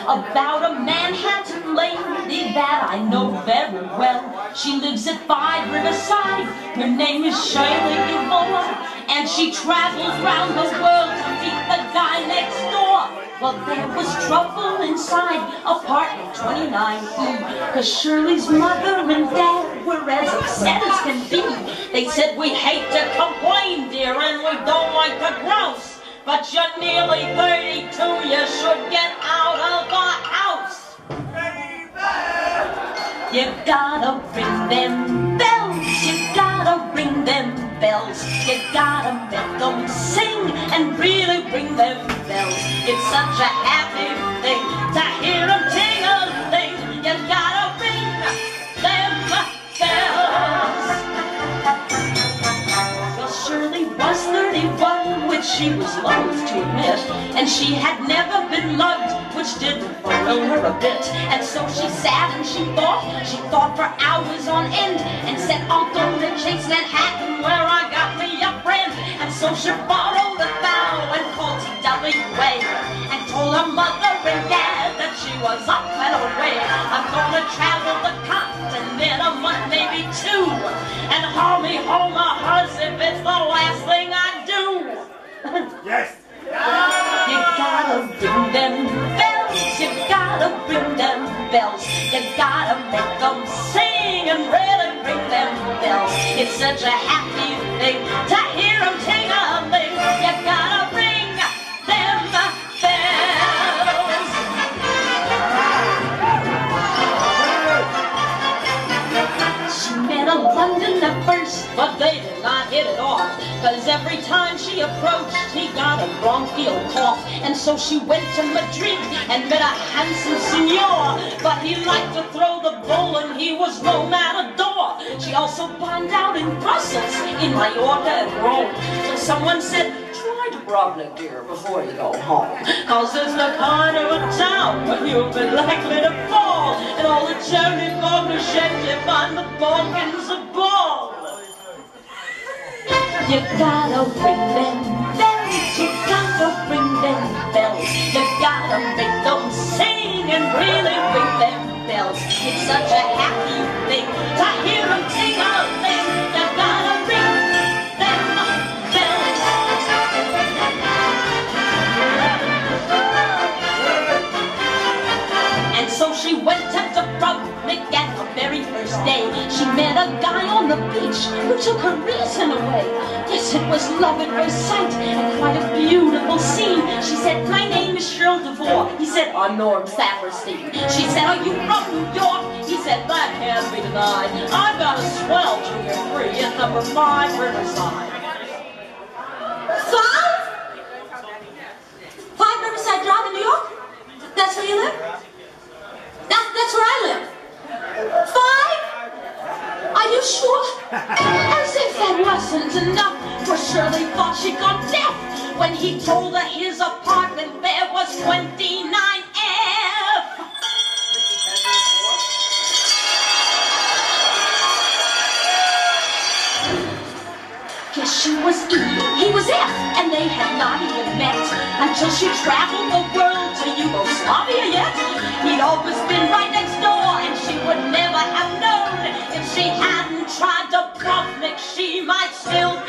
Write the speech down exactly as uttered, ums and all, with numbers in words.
about a Manhattan lady that I know very well. She lives at five Riverside. Her name is Shirley Evola, and she travels round the world to meet the guy next door. Well, there was trouble inside apartment twenty-nine E, cause Shirley's mother and dad were as upset as can be. They said, we hate to complain, dear, and we don't like to grouse, but you're nearly thirty-two, you should get out of the house. You gotta ring them bells, you gotta ring them bells, you gotta make them sing and really ring them bells. It's such a happy thing to hear them ting-a-ling. You gotta ring them bells. Well, Shirley was thirty-one, which she was loath to admit, and she had never been loved, which didn't thrill her a bit. And so she sat and she thought, she thought for hours on end, and said, I'll go to Chase Manhattan where I got me a friend. And so she borrowed a thou and called T W A, and told her mother and dad that she was up and away. I'm gonna travel the continent a month, maybe two, and haul me home a hearse if it's the last thing I do. Yes! You gotta ring them bells, you gotta ring them bells, you gotta make them sing and really ring them bells. It's such a happy thing to hear them ting-a-ling. You gotta ring them bells. She met a Londoner first, but they did not hit it off, cause every time she approached, he got a bronchial cough. And so she went to Madrid and met a handsome signor, but he liked to throw the bull and he was no matador. She also bombed out in Brussels, in Mallorca and Rome. So someone said, try Dubrovnik, dear, before you go home, cause it's the kind of a town where you've been likely to fall, and all the charity partnerships you find the Balkans of ball. You gotta ring them bells, you gotta ring them bells, you gotta make them sing and really ring them bells. It's such a happy thing to hear them ting-a-ling. You gotta ring them bells. And so she went to Dubrovnik, and her very first day she met a guy on the beach who took her reason away. Yes, it was love at first sight, and quite a beautiful scene. She said, my name is Shirley DeVore. He said, I'm Norm Saperstein. She said, are you from New York? He said, that can't be denied. I've got a swell junior three at number five Riverside. Five? Five Riverside Drive in New York? That's where you live? That, that's where I live. Five? Are you sure? As if that wasn't enough, for Shirley thought she'd gone deaf when he told her his apartment there was twenty-nine F. Yes, she was E, he was F, and they had not even met until she traveled the world to Yugoslavia yet. He'd always been right next door, and she would never have known if she hadn't tried Dubrovnik, she might still be